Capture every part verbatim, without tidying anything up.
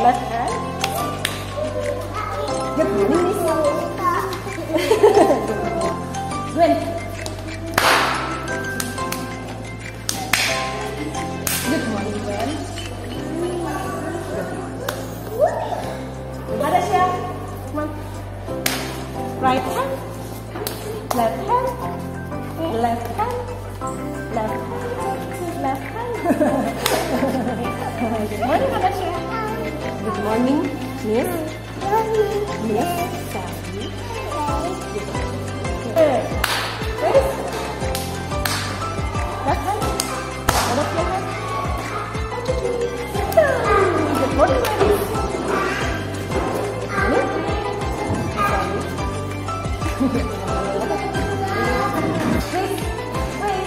Left hand. Good morning, Miss. Gwen. Good morning, Gwen. Ada siapa? Come on. Right hand. Left hand. Left hand. Left hand. Left hand. Good morning, Ada siapa? Good morning, Miss. Miss Sally. Hey, wait. Left hand. Left hand. Good morning, ladies. Wait, wait.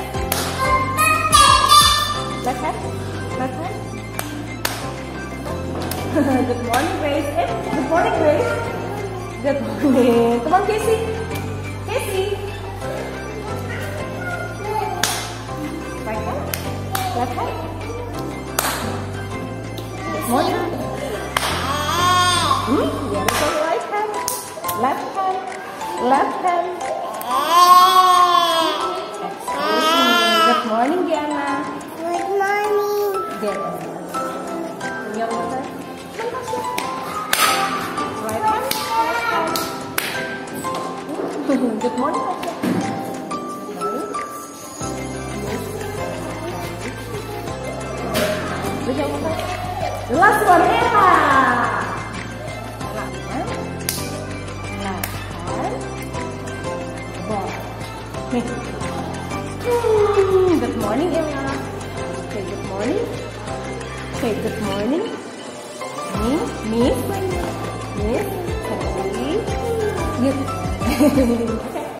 Left hand. Left hand. Good morning, Grace. Eh, good morning, Grace. Good morning. Come on, Casey. Casey. Right hand. Left hand. Good morning. Hmm? Yeah, it's on the right hand. Left hand. Left hand. Excuse me. Good morning, Diana. Good morning. Good. Your mother. Right hand. Left hand. Good morning, Tasha. Good morning. Good your mother. The last one, Ella. Left hand. Left hand. Ball. Good morning, Ella. Say good morning. Say good morning. Miss, Miss, Miss, Good.